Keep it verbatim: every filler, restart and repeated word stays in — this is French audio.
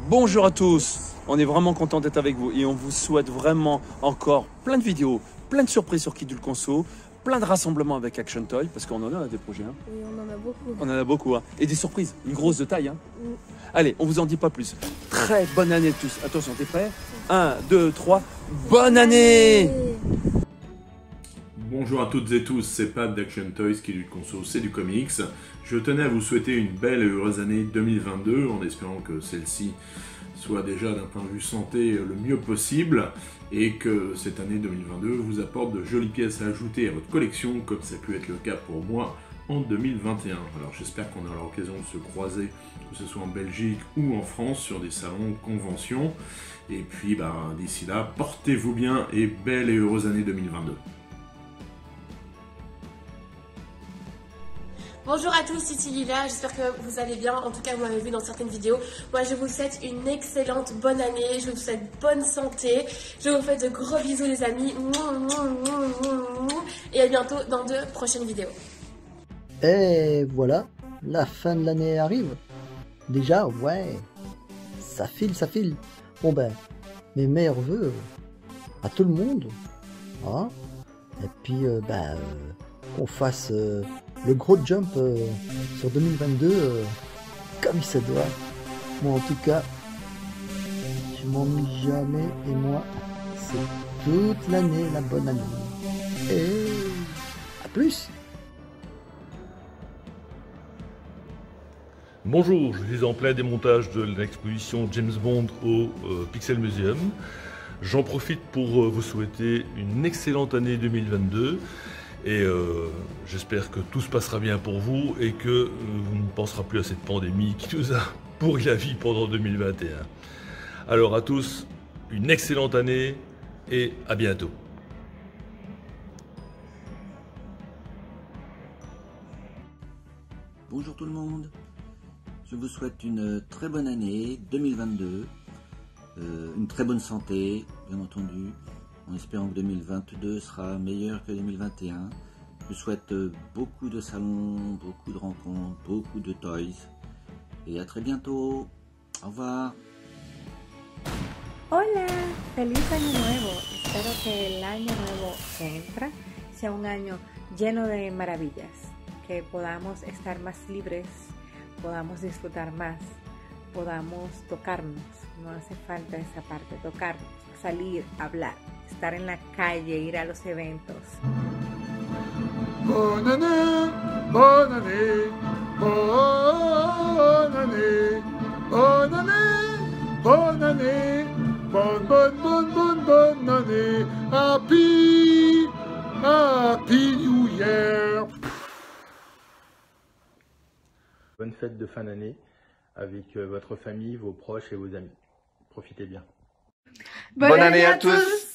Bonjour à tous, on est vraiment content d'être avec vous et on vous souhaite vraiment encore plein de vidéos, plein de surprises sur Kidule Conso, plein de rassemblements avec Action Toy, parce qu'on en a des projets. Hein. Oui, on en a beaucoup. On en a beaucoup, hein. Et des surprises, une grosse de taille. Hein. Mm. Allez, on vous en dit pas plus. Très bonne année tous. Attention, t'es prêts? un, deux, trois, bonne année! Bonjour à toutes et tous, c'est Pat d'Action Toys, Kidule Conso, c'est du comics. Je tenais à vous souhaiter une belle et heureuse année deux mille vingt-deux, en espérant que celle-ci soit déjà d'un point de vue santé le mieux possible, et que cette année deux mille vingt-deux vous apporte de jolies pièces à ajouter à votre collection, comme ça a pu être le cas pour moi en deux mille vingt et un. Alors j'espère qu'on aura l'occasion de se croiser, que ce soit en Belgique ou en France, sur des salons, conventions. Et puis bah, d'ici là, portez-vous bien et belle et heureuse année deux mille vingt-deux. Bonjour à tous, ici Lila, j'espère que vous allez bien, en tout cas vous m'avez vu dans certaines vidéos. Moi je vous souhaite une excellente bonne année, je vous souhaite bonne santé, je vous fais de gros bisous les amis, et à bientôt dans de prochaines vidéos. Et voilà, la fin de l'année arrive. Déjà, ouais, ça file, ça file. Bon ben, mes meilleurs vœux à tout le monde, hein. Et puis euh, ben, euh, qu'on fasse euh, le gros jump euh, sur deux mille vingt-deux euh, comme il se doit. Moi en tout cas, je m'ennuie jamais et moi, c'est toute l'année la bonne année. Et à plus. Bonjour, je suis en plein démontage de l'exposition James Bond au euh, Pixel Museum. J'en profite pour euh, vous souhaiter une excellente année deux mille vingt-deux et euh, j'espère que tout se passera bien pour vous et que euh, vous ne penserez plus à cette pandémie qui nous a pourri la vie pendant deux mille vingt et un. Alors à tous, une excellente année et à bientôt. Bonjour tout le monde. Je vous souhaite une très bonne année deux mille vingt-deux, euh, une très bonne santé, bien entendu, en espérant que deux mille vingt-deux sera meilleur que deux mille vingt et un. Je vous souhaite beaucoup de salons, beaucoup de rencontres, beaucoup de toys, et à très bientôt. Au revoir. Hola, feliz año nuevo. Espero que el año nuevo que entra sea un año lleno de maravillas, que podamos estar más libres, podamos disfrutar más, podamos tocarnos, no hace falta esa parte, tocarnos, salir, hablar, estar en la calle, ir a los eventos. Bonne année, bonne année, bonne année, bonne année, bonne année, bonne, bonne, bonne, bonne, bonne année, happy, happy New Year. Bonne fête de fin d'année avec votre famille, vos proches et vos amis. Profitez bien. Bonne, Bonne année à tous. tous.